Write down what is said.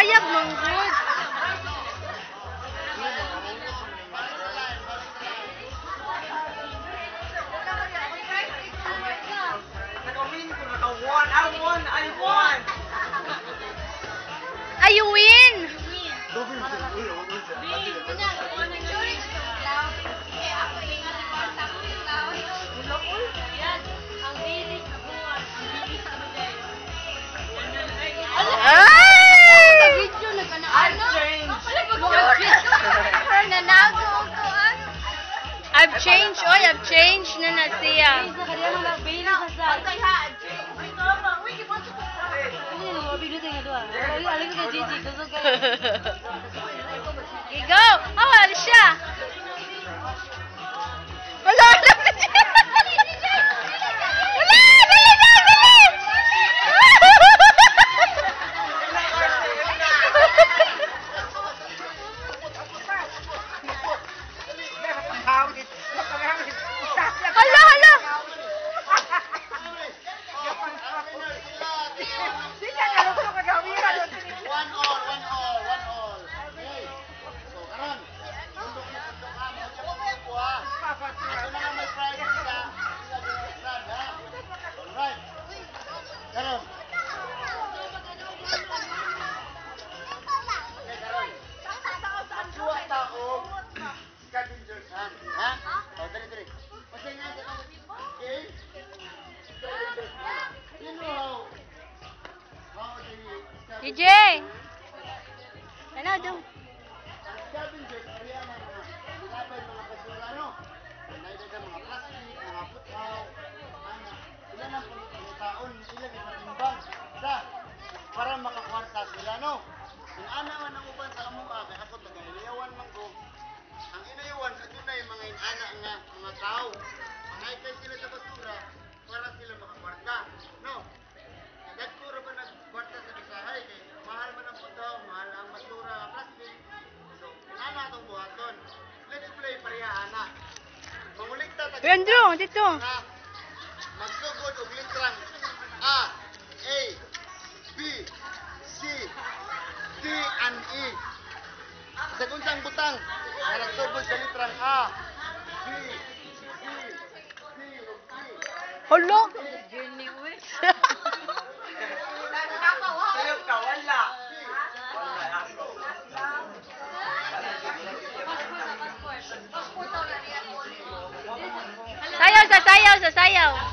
Hayag mong good. You win! I've changed. Oy, I've changed na na siya. Go! Awal siya! Wala! DJ! Ano daw? Para makakwarta sila, no? Kung ana man ang uban sa among kay ako tagailiyawan man ko. Ang inayawan sa dunay mga inana nga mga tao. Ang kay sila sa basura para sila makakwarta, no? Dagko ra ba nagkwarta sa bisahay kay mahal man ang putaw, mahal ang basura, plastic. So, inana atong buhaton. Let's play pareha ana. Mangulikta ta. Andrew, dito. Magsugod og litrang A, B, C, D, and E. Sa unsang butang, nagsugod sa litrang A, B, C, D, ug E. Hello? Sayo ka, wala. Sayaw.